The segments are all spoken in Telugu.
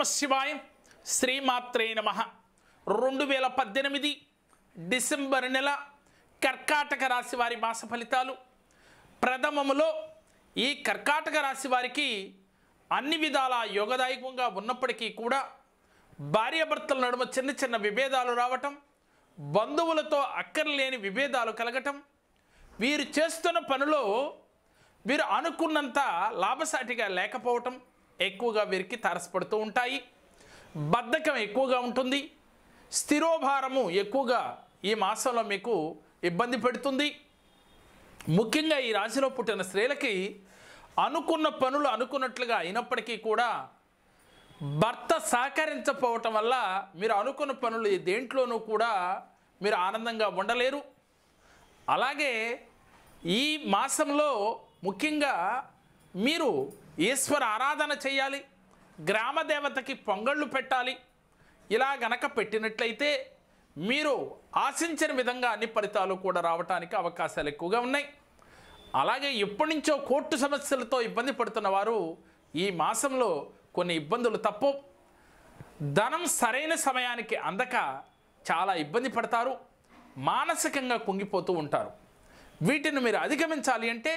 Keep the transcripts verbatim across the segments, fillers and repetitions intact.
శివాయ శ్రీమాత్రే నమః. రెండు వేల పద్దెనిమిది డిసెంబర్ నెల కర్కాటక రాశి వారి మాస ఫలితాలు. ప్రథమములో ఈ కర్కాటక రాశి వారికి అన్ని విధాల యోగదాయకంగా ఉన్నప్పటికీ కూడా భార్యాభర్తల నడుమ చిన్న చిన్న విభేదాలు రావటం, బంధువులతో అక్కర్లేని విభేదాలు కలగటం, వీరు చేస్తున్న పనిలో వీరు అనుకున్నంత లాభసాటిగా లేకపోవటం ఎక్కువగా వీరికి తారసపడుతూ ఉంటాయి. బద్ధకం ఎక్కువగా ఉంటుంది. స్థిరోభారము ఎక్కువగా ఈ మాసంలో మీకు ఇబ్బంది పెడుతుంది. ముఖ్యంగా ఈ రాశిలో పుట్టిన స్త్రీలకి అనుకున్న పనులు అనుకున్నట్లుగా అయినప్పటికీ కూడా భర్త సహకరించకపోవటం వల్ల మీరు అనుకున్న పనులు దేంట్లోనూ కూడా మీరు ఆనందంగా ఉండలేరు. అలాగే ఈ మాసంలో ముఖ్యంగా మీరు ఈశ్వర ఆరాధన చేయాలి, గ్రామ దేవతకి పొంగళ్ళు పెట్టాలి. ఇలా గనక పెట్టినట్లయితే మీరు ఆశించిన విధంగా అన్ని ఫలితాలు కూడా రావడానికి అవకాశాలు ఎక్కువగా ఉన్నాయి. అలాగే ఎప్పటి నుంచో కోర్టు సమస్యలతో ఇబ్బంది పడుతున్న వారు ఈ మాసంలో కొన్ని ఇబ్బందులు తప్పు. ధనం సరైన సమయానికి అందక చాలా ఇబ్బంది పడతారు, మానసికంగా కుంగిపోతూ ఉంటారు. వీటిని మీరు అధిగమించాలి అంటే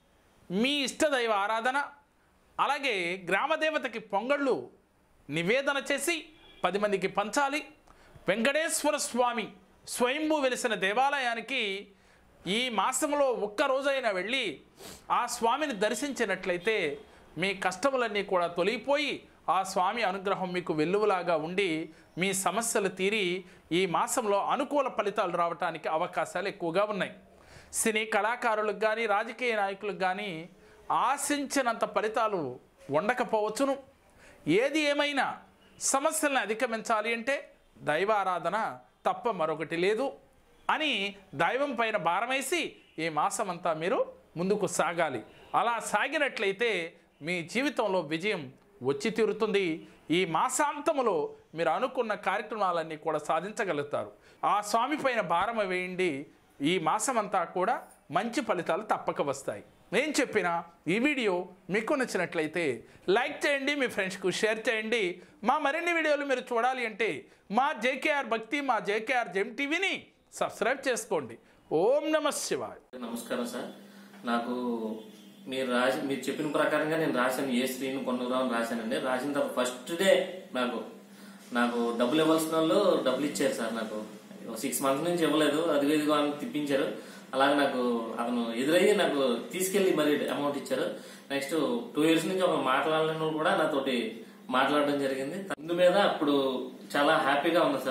మీ ఇష్టదైవ ఆరాధన, అలాగే గ్రామదేవతకి పొంగళ్ళు నివేదన చేసి పది మందికి పంచాలి. వెంకటేశ్వర స్వామి స్వయంభూ వెలిసిన దేవాలయానికి ఈ మాసంలో ఒక్కరోజైనా వెళ్ళి ఆ స్వామిని దర్శించినట్లయితే మీ కష్టములన్నీ కూడా తొలగిపోయి ఆ స్వామి అనుగ్రహం మీకు వెల్లువలాగా ఉండి మీ సమస్యలు తీరి ఈ మాసంలో అనుకూల ఫలితాలు రావడానికి అవకాశాలు ఎక్కువగా ఉన్నాయి. సినీ కళాకారులకు కానీ రాజకీయ నాయకులకు కానీ ఆశించినంత ఫలితాలు ఉండకపోవచ్చును. ఏది ఏమైనా సమస్యలను అధిగమించాలి అంటే దైవారాధన తప్ప మరొకటి లేదు అని దైవం పైన భారమేసి ఈ మాసమంతా మీరు ముందుకు సాగాలి. అలా సాగినట్లయితే మీ జీవితంలో విజయం వచ్చి తీరుతుంది. ఈ మాసాంతములో మీరు అనుకున్న కార్యక్రమాలన్నీ కూడా సాధించగలుగుతారు. ఆ స్వామి పైన భారం వేయండి. ఈ మాసమంతా కూడా మంచి ఫలితాలు తప్పక వస్తాయి. నేను చెప్పిన ఈ వీడియో మీకు నచ్చినట్లయితే లైక్ చేయండి, మీ ఫ్రెండ్స్కు షేర్ చేయండి. మా మరిన్ని వీడియోలు మీరు చూడాలి అంటే మా జేకేఆర్ భక్తి, మా జేకేఆర్ జెమ్ టీవీని సబ్స్క్రైబ్ చేసుకోండి. ఓం నమః శివాయ. నమస్కారం సార్. నాకు మీరు రాసి మీరు చెప్పిన ప్రకారంగా నేను రాశాను. ఏ స్త్రీని కొనుగోలు రాశానండి. రాసిన తర్వాత ఫస్ట్ డే నాకు నాకు డబ్బులు ఇవ్వాల్సిన వాళ్ళు డబ్బులు ఇచ్చారు సార్. నాకు సిక్స్ మంత్స్ నుంచి ఇవ్వలేదు, అదిగో ఇదిగో అని తిప్పించారు. అలాగే నాకు అతను ఎదురయ్యి నాకు తీసుకెళ్లి మరి అమౌంట్ ఇచ్చారు. నెక్స్ట్ టూ ఇయర్స్ నుంచి ఒక మాట్లాడిన కూడా నాతోటి మాట్లాడడం జరిగింది. అందు మీద అప్పుడు చాలా హ్యాపీగా ఉంది సార్.